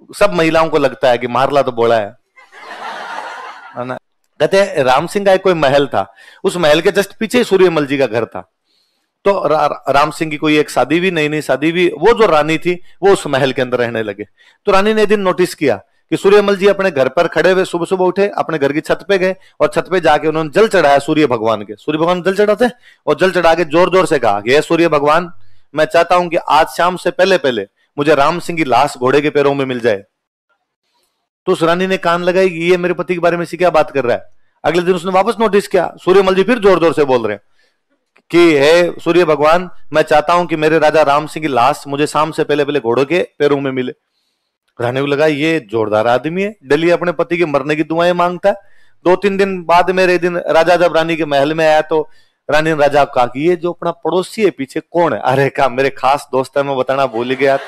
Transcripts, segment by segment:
सब महिलाओं को लगता है कि मारला तो बोला है ना। कहते हैं राम सिंह का एक कोई महल था, उस महल के जस्ट पीछे सूर्यमल जी का घर था। तो राम सिंह की कोई एक शादी भी, नई नई शादी भी, वो जो रानी थी वो उस महल के अंदर रहने लगे। तो रानी ने एक दिन नोटिस किया कि सूर्यमल जी अपने घर पर खड़े हुए, सुबह सुबह उठे, अपने घर की छत पे गए और छत पे जाके उन्होंने जल चढ़ाया सूर्य भगवान के। सूर्य भगवान जल चढ़ाते और जल चढ़ा के जोर जोर से कहा कि हे सूर्य भगवान, मैं चाहता हूं कि आज शाम से पहले पहले मुझे राम सिंह की लाश घोड़े के पैरों में मिल जाए। तो उस रानी ने कान लगाई कि ये मेरे पति के बारे में क्या बात कर रहा है। अगले दिन उसने वापस नोटिस किया, सूर्यमल जी फिर जोर जोर से बोल रहे हैं कि हे सूर्य भगवान, मैं चाहता हूं कि मेरे राजा राम सिंह की लाश मुझे शाम से पहले पहले घोड़ों के पैरों में मिले। रानी को लगा ये जोरदार आदमी है, डेली अपने पति के मरने की दुआएं मांगता है। 2-3 दिन बाद मेरे दिन राजा जब रानी के महल में आया तो रानी ने राजा को कहा कि ये जो अपना पड़ोसी है पीछे कौन है। अरे कहा मेरे खास दोस्त है, मैं बताना भूल ही गया।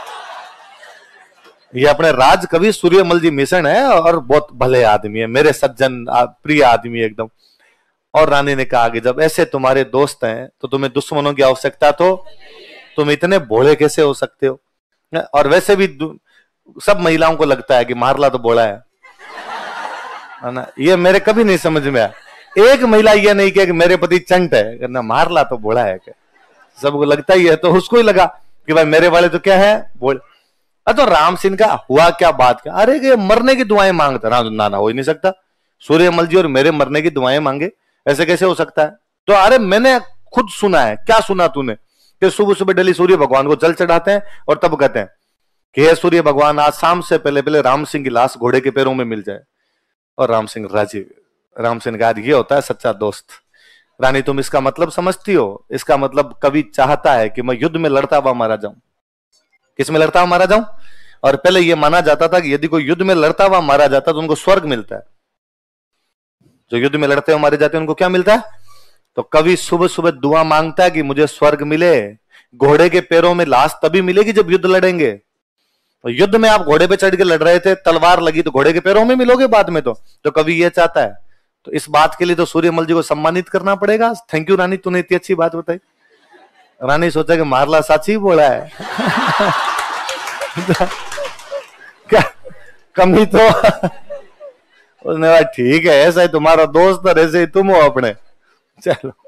ये अपने राज कवि सूर्यमल जी मिशन है और बहुत भले आदमी है, मेरे सज्जन प्रिय आदमी है एकदम। और रानी ने कहा कि जब ऐसे तुम्हारे दोस्त हैं तो तुम्हें दुश्मनों की आवश्यकता, तो तुम इतने भोले कैसे हो सकते हो। और वैसे भी सब महिलाओं को लगता है कि मारला तो बोला है ना। ये मेरे कभी नहीं समझ में आया। एक महिला ये नहीं कहे कि मेरे पति चंट है ना, मारला तो बोला है। सबको लगता ही है, तो उसको ही लगा कि भाई मेरे वाले तो क्या है बोल। तो राम सिंह का हुआ क्या, बात क्या, अरे ये मरने की दुआएं मांगता ना, हो ही नहीं सकता। सूर्यमल जी और मेरे मरने की दुआएं मांगे, ऐसे कैसे हो सकता है। तो अरे मैंने खुद सुना है। क्या सुना तूने? कि सुबह सुबह डेली सूर्य भगवान को जल चढ़ाते हैं और तब कहते हैं कि हे सूर्य भगवान, आज शाम से पहले पहले राम सिंह की लाश घोड़े के पैरों में मिल जाए। और राम सिंह राजी। राम सिंह का ये होता है सच्चा दोस्त। रानी तुम इसका मतलब समझती हो? इसका मतलब कवि चाहता है कि मैं युद्ध में लड़ता हुआ मारा जाऊं। किस में लड़ता हुआ मारा जाऊं? और पहले यह माना जाता था कि यदि कोई युद्ध में लड़ता हुआ मारा जाता तो उनको स्वर्ग मिलता है। जो युद्ध में लड़ते हुए मारे जाते हैं उनको क्या मिलता है? तो कवि सुबह सुबह दुआ मांगता है कि मुझे स्वर्ग मिले। घोड़े के पैरों में लाश तभी मिलेगी जब युद्ध लड़ेंगे। तो युद्ध में आप घोड़े पे चढ़ के लड़ रहे थे, तलवार लगी तो घोड़े के पैरों में मिलोगे बाद में। तो कवि ये चाहता है। तो इस बात के लिए तो सूर्यमल जी को सम्मानित करना पड़ेगा। थैंक यू रानी, तूने इतनी अच्छी बात बताई। रानी सोचा कि मारला साची बोला है क्या कमी तो उसने कहा ठीक है, ऐसा ही तुम्हारा दोस्त और ऐसे ही तुम हो अपने। चलो।